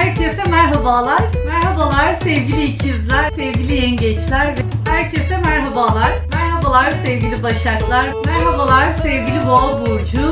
Herkese merhabalar. Merhabalar sevgili ikizler, sevgili yengeçler ve herkese merhabalar. Merhabalar sevgili başaklar. Merhabalar sevgili boğa burcu.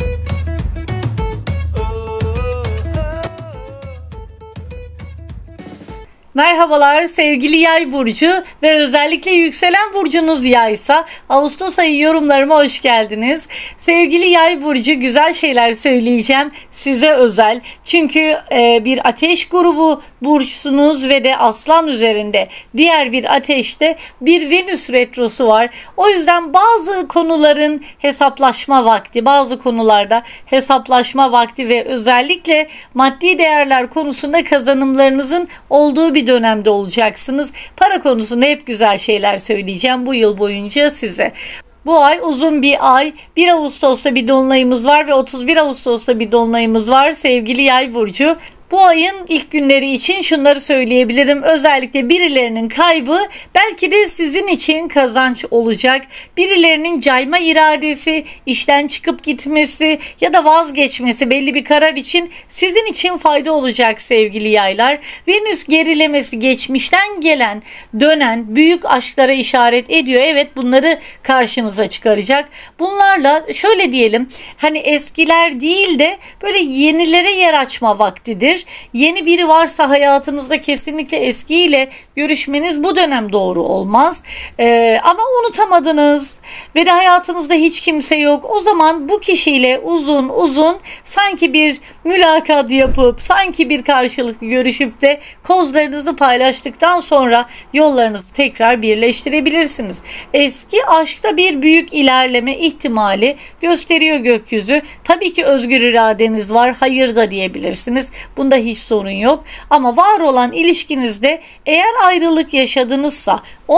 Merhabalar sevgili yay burcu ve özellikle yükselen burcunuz yaysa Ağustos ayı yorumlarıma hoş geldiniz. Sevgili yay burcu, güzel şeyler söyleyeceğim size özel. Çünkü bir ateş grubu burçsunuz ve de aslan üzerinde diğer bir ateşte bir Venüs retrosu var. O yüzden bazı konuların hesaplaşma vakti, bazı konularda hesaplaşma vakti ve özellikle maddi değerler konusunda kazanımlarınızın olduğu bir dönemde olacaksınız. Para konusunda hep güzel şeyler söyleyeceğim bu yıl boyunca size. Bu ay uzun bir ay. 1 Ağustos'ta bir dolunayımız var ve 31 Ağustos'ta bir dolunayımız var sevgili yay burcu. Bu ayın ilk günleri için şunları söyleyebilirim. Özellikle birilerinin kaybı belki de sizin için kazanç olacak. Birilerinin cayma iradesi, işten çıkıp gitmesi ya da vazgeçmesi belli bir karar için sizin için fayda olacak sevgili yaylar. Venüs gerilemesi geçmişten gelen, dönen büyük aşklara işaret ediyor. Evet, bunları karşınıza çıkaracak. Bunlarla şöyle diyelim, hani eskiler değil de böyle yenilere yer açma vaktidir. Yeni biri varsa hayatınızda kesinlikle eskiyle görüşmeniz bu dönem doğru olmaz. Ama unutamadınız ve de hayatınızda hiç kimse yok. O zaman bu kişiyle uzun uzun sanki bir mülakat yapıp sanki bir karşılıklı görüşüp de kozlarınızı paylaştıktan sonra yollarınızı tekrar birleştirebilirsiniz. Eski aşkta bir büyük ilerleme ihtimali gösteriyor gökyüzü. Tabii ki özgür iradeniz var. Hayır da diyebilirsiniz. Bunda hiç sorun yok. Ama var olan ilişkinizde eğer ayrılık yaşadınızsa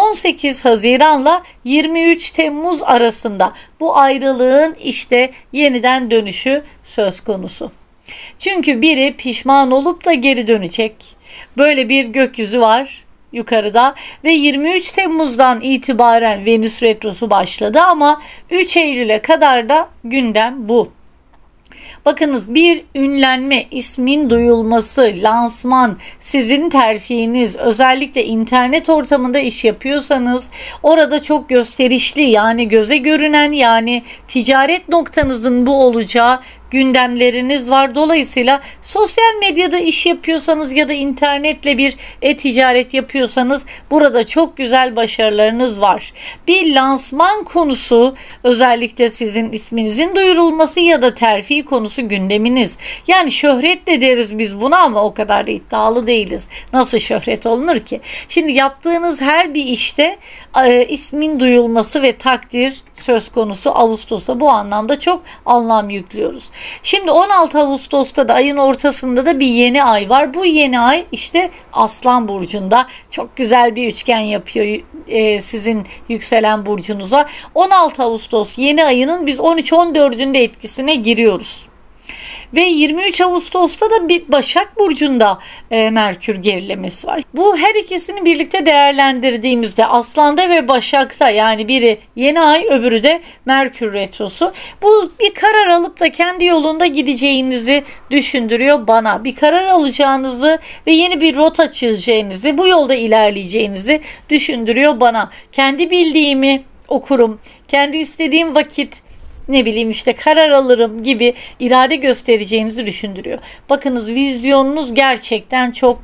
18 Haziran'la 23 Temmuz arasında bu ayrılığın işte yeniden dönüşü söz konusu. Çünkü biri pişman olup da geri dönecek. Böyle bir gökyüzü var yukarıda ve 23 Temmuz'dan itibaren Venüs retrosu başladı ama 3 Eylül'e kadar da gündem bu. Bakınız, bir ünlenme, ismin duyulması, lansman, sizin terfiniz, özellikle internet ortamında iş yapıyorsanız orada çok gösterişli, yani göze görünen, yani ticaret noktanızın bu olacağı gündemleriniz var. Dolayısıyla sosyal medyada iş yapıyorsanız ya da internetle bir e-ticaret yapıyorsanız burada çok güzel başarılarınız var. Bir lansman konusu, özellikle sizin isminizin duyurulması ya da terfi konusu gündeminiz. Yani şöhret de deriz biz buna ama o kadar da iddialı değiliz. Nasıl şöhret olunur ki? Şimdi yaptığınız her bir işte ismin duyulması ve takdir söz konusu. Ağustos'a bu anlamda çok anlam yüklüyoruz. Şimdi 16 Ağustos'ta da ayın ortasında da bir yeni ay var. Bu yeni ay işte Aslan burcunda çok güzel bir üçgen yapıyor sizin yükselen burcunuza. 16 Ağustos yeni ayının biz 13-14'ünde etkisine giriyoruz. Ve 23 Ağustos'ta da bir Başak Burcu'nda Merkür gerilemesi var. Bu her ikisini birlikte değerlendirdiğimizde Aslan'da ve Başak'ta, yani biri yeni ay öbürü de Merkür retrosu. Bu bir karar alıp da kendi yolunda gideceğinizi düşündürüyor bana. Bir karar alacağınızı ve yeni bir rota çizeceğinizi, bu yolda ilerleyeceğinizi düşündürüyor bana. Kendi bildiğimi okurum, kendi istediğim vakit işte karar alırım gibi irade göstereceğinizi düşündürüyor. Bakınız, vizyonunuz gerçekten çok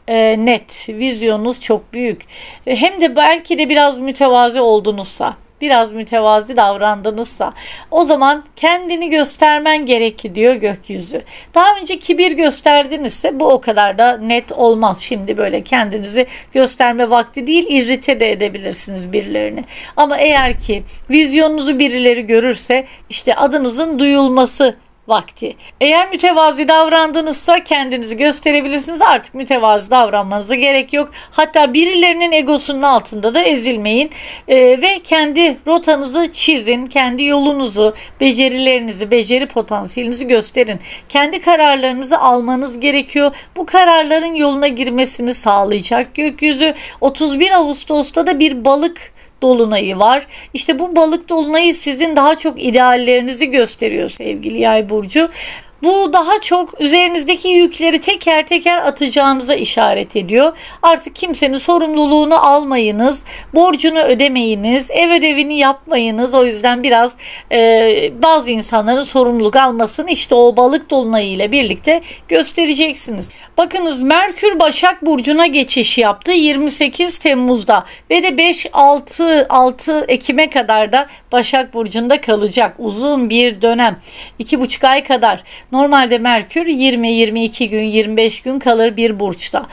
net. Vizyonunuz çok büyük. Hem de belki de biraz mütevazi oldunuzsa, biraz mütevazi davrandınızsa o zaman kendini göstermen gerekli diyor gökyüzü. Daha önce kibir gösterdinizse bu o kadar da net olmaz. Şimdi böyle kendinizi gösterme vakti değil, irrite de edebilirsiniz birilerini. Ama eğer ki vizyonunuzu birileri görürse işte adınızın duyulması vakti. Eğer mütevazi davrandınızsa kendinizi gösterebilirsiniz. Artık mütevazi davranmanıza gerek yok. Hatta birilerinin egosunun altında da ezilmeyin. Ve kendi rotanızı çizin. Kendi yolunuzu, becerilerinizi, beceri potansiyelinizi gösterin. Kendi kararlarınızı almanız gerekiyor. Bu kararların yoluna girmesini sağlayacak gökyüzü. 31 Ağustos'ta da bir balık dolunayı var. İşte bu balık dolunayı sizin daha çok ideallerinizi gösteriyor sevgili yay burcu. Bu daha çok üzerinizdeki yükleri teker teker atacağınıza işaret ediyor. Artık kimsenin sorumluluğunu almayınız, borcunu ödemeyiniz, ev ödevini yapmayınız. O yüzden biraz bazı insanların sorumluluk almasını işte o balık dolunayı ile birlikte göstereceksiniz. Bakınız, Merkür Başak Burcu'na geçiş yaptı 28 Temmuz'da ve de 5-6 Ekim'e kadar da Başak Burcu'nda kalacak. Uzun bir dönem. 2,5 ay kadar. Normalde Merkür 20-22 gün, 25 gün kalır bir burçta.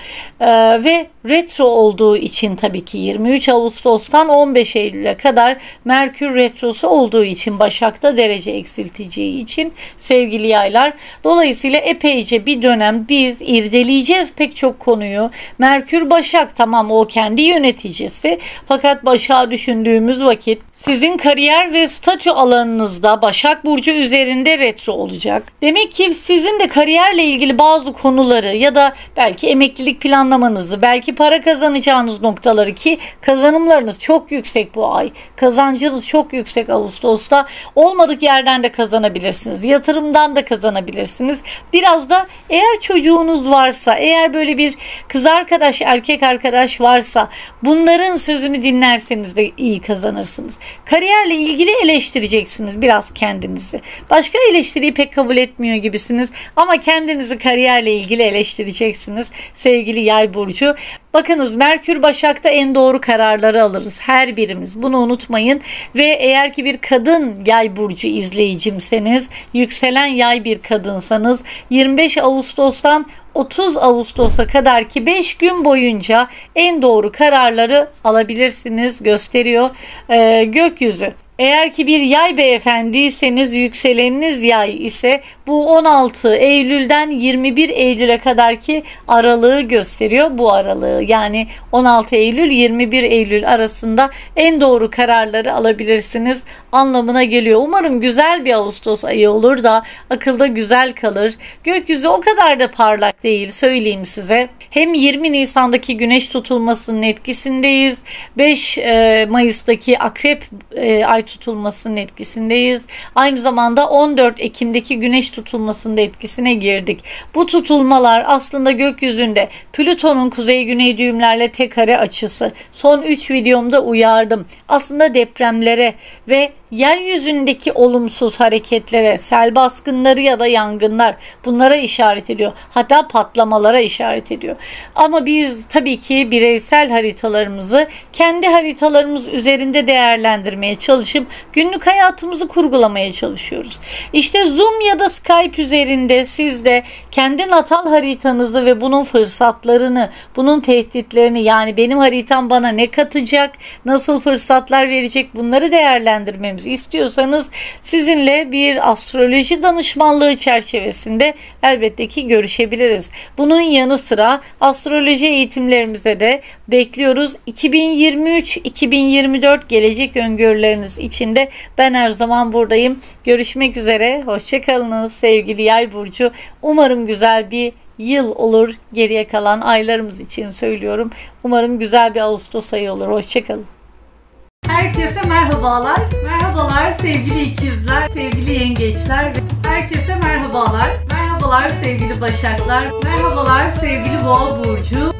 Ve retro olduğu için tabii ki 23 Ağustos'tan 15 Eylül'e kadar Merkür retrosu olduğu için, Başak'ta derece eksilteceği için sevgili yaylar. Dolayısıyla epeyce bir dönem biz irdeleyeceğiz pek çok konuyu. Merkür Başak, tamam o kendi yöneticisi, fakat Başak'ı düşündüğümüz vakit sizin kariyer ve statü alanınızda Başak Burcu üzerinde retro olacak. Demek ki sizin de kariyerle ilgili bazı konuları ya da belki emeklilik planlamanızı, belki para kazanacağınız noktaları, ki kazanımlarınız çok yüksek bu ay. Kazancınız çok yüksek Ağustos'ta. Olmadık yerden de kazanabilirsiniz. Yatırımdan da kazanabilirsiniz. Biraz da eğer çocuğunuz varsa, eğer böyle bir kız arkadaş, erkek arkadaş varsa bunların sözünü dinlerseniz de iyi kazanırsınız. Kariyerle ilgili eleştireceksiniz biraz kendinizi. Başka eleştiriyi pek kabul etmiyor gibisiniz ama kendinizi kariyerle ilgili eleştireceksiniz sevgili Yay burcu. Bakınız, Merkür Başak'ta en doğru kararları alırız her birimiz. Bunu unutmayın. Ve eğer ki bir kadın Yay burcu izleyicimseniz, yükselen Yay bir kadınsanız, 25 Ağustos'tan 30 Ağustos'a kadar ki 5 gün boyunca en doğru kararları alabilirsiniz gösteriyor gökyüzü. Eğer ki bir Yay beyefendiyseniz, yükseleniniz Yay ise bu 16 Eylül'den 21 Eylül'e kadar ki aralığı gösteriyor. Bu aralığı, yani 16 Eylül 21 Eylül arasında en doğru kararları alabilirsiniz anlamına geliyor. Umarım güzel bir Ağustos ayı olur da akılda güzel kalır. Gökyüzü o kadar da parlak değil, söyleyeyim size. Hem 20 Nisan'daki güneş tutulmasının etkisindeyiz. 5 Mayıs'taki akrep ay tutulmasının etkisindeyiz. Aynı zamanda 14 Ekim'deki güneş tutulmasının da etkisine girdik. Bu tutulmalar aslında gökyüzünde Plüton'un kuzey güney düğümlerle tek kare açısı. Son 3 videomda uyardım. Aslında depremlere ve yeryüzündeki olumsuz hareketlere, sel baskınları ya da yangınlar, bunlara işaret ediyor. Hatta patlamalara işaret ediyor. Ama biz tabii ki bireysel haritalarımızı kendi haritalarımız üzerinde değerlendirmeye çalışıp günlük hayatımızı kurgulamaya çalışıyoruz. İşte Zoom ya da Skype üzerinde siz de kendi natal haritanızı ve bunun fırsatlarını, bunun tehditlerini, yani benim haritam bana ne katacak, nasıl fırsatlar verecek, bunları değerlendirmemiz istiyorsanız sizinle bir astroloji danışmanlığı çerçevesinde elbette ki görüşebiliriz. Bunun yanı sıra astroloji eğitimlerimize de bekliyoruz. 2023-2024 gelecek öngörüleriniz için de ben her zaman buradayım. Görüşmek üzere. Hoşçakalınız sevgili Yay burcu. Umarım güzel bir yıl olur. Geriye kalan aylarımız için söylüyorum. Umarım güzel bir Ağustos ayı olur. Hoşçakalın. Herkese merhabalar. Merhabalar sevgili ikizler, sevgili yengeçler ve herkese merhabalar. Merhabalar sevgili başaklar. Merhabalar sevgili boğa burcu.